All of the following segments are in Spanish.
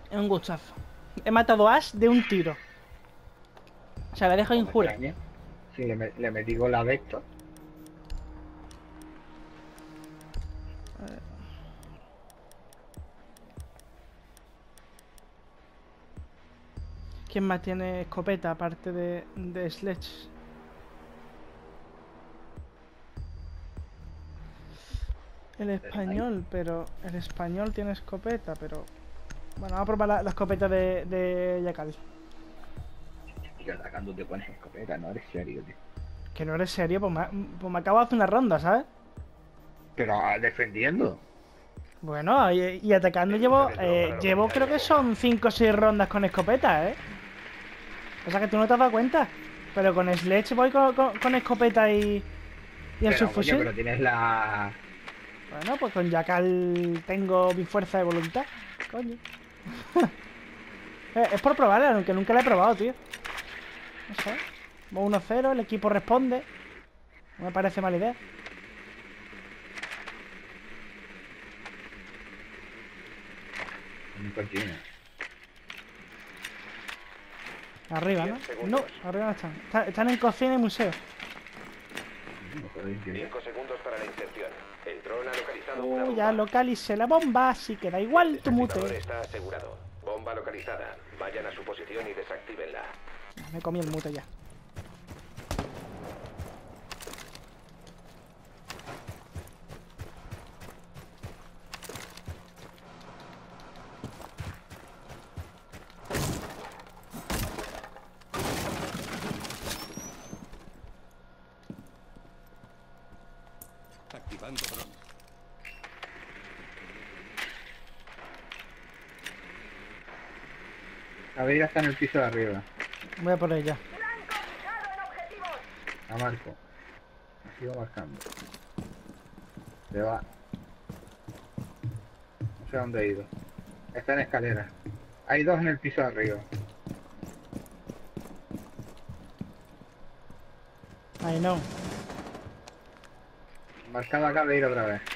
Es un gustazo. He matado a Ash de un tiro. O sea, la dejo No me injura. extraña. Sí, le metí con la de esto. ¿Quién más tiene escopeta aparte de Sledge? El español, pero... El español tiene escopeta, pero... Bueno, vamos a probar la escopeta de Yakal. Y atacando te pones escopeta, no eres serio, tío. Que no eres serio, pues me acabo de hacer una ronda, ¿sabes? Pero defendiendo. Bueno, y atacando llevo creo que son 5 o 6 rondas con escopeta, ¿eh? O sea que tú no te has dado cuenta. Pero con Sledge voy con escopeta y el Pero, coño, subfusil. pero tienes la... Bueno, pues con Yakal tengo mi fuerza de voluntad. Coño. Es por probarla, aunque nunca la he probado, tío. No sé. Vamos 1-0, el equipo responde. No me parece mala idea. Un cochino. Arriba, ¿no? No, arriba no están. Están en cocina y museo. No puedo decir. 5 segundos para la inserción. El dron ha localizado una bomba. Ya localicé la bomba, así que da igual tu Desactivador mute. está asegurado. Bomba localizada. Vayan a su posición y desactívenla. Me comí el mute ya. Activando dron. La Veira está en el piso de arriba. Voy a por ella. La marco. La sigo marcando. Se va. No sé dónde ha ido. Está en escalera. Hay dos en el piso de arriba. Ay, no. Marcado acá de ir otra vez.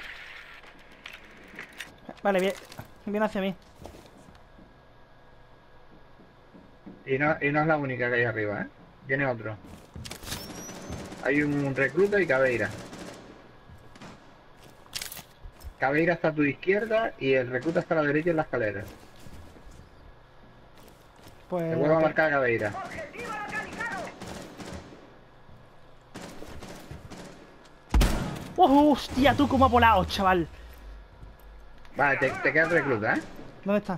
Vale, bien. Viene hacia mí. Y no es la única que hay arriba, ¿eh? Viene otro. Hay un recluta y Caveira. Caveira está a tu izquierda y el recluta está a la derecha en la escalera. Pues... Te vuelvo a marcar a Caveira. ¡Oh, hostia! Tú cómo ha volado, chaval. Vale, te queda el recluta, ¿eh? ¿Dónde está?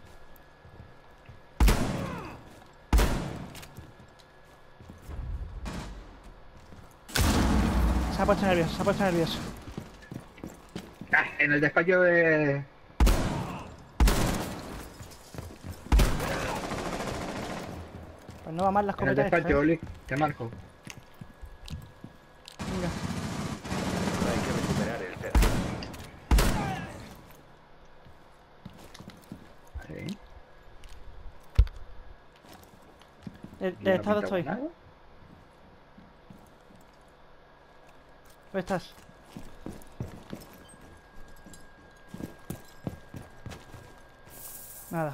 Se ha puesto nervioso, se ha puesto nervioso. Ah, en el despacho de... Pues no va mal la En el escopeta esta, despacho, ¿eh? Oli. Te marco. Venga. Hay que recuperar el set. Sí. ¿De estado estoy? Nada. ¿Dónde estás? Nada.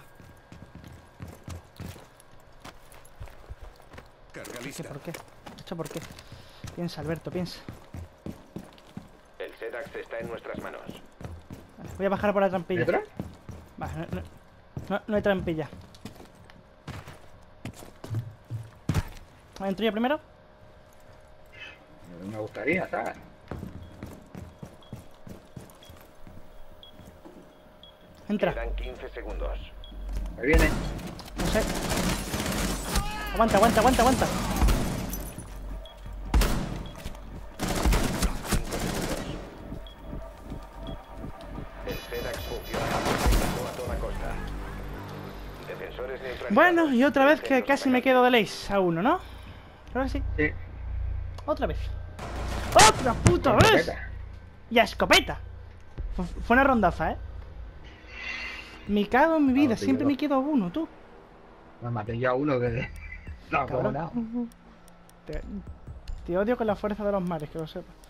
Carga ¿Qué lista. por qué? ¿Esto por qué? Piensa, Alberto, piensa. El SEDAX está en nuestras manos. Vale, voy a bajar por la trampilla. ¿Metro? Vale, no hay trampilla. ¿Entro yo primero? Me gustaría, ¿sabes? Entra. Quedan 15 segundos. Me viene. No sé. Aguanta, aguanta, aguanta, aguanta. 5 segundos. El SEDAX funciona a toda costa. Defensores neutralizados. Bueno, y otra vez que casi me quedo de Lace a uno, ¿no? Creo que sí. Sí. Otra vez. ¡Otra puta Con vez! escopeta. Y a escopeta. Fue una rondaza, ¿eh? Me cago en mi vida, te siempre llevo. me quedo a uno, tú. Me maté yo a uno que... No, Cabrón. como no. Te odio con la fuerza de los mares, que lo sepas.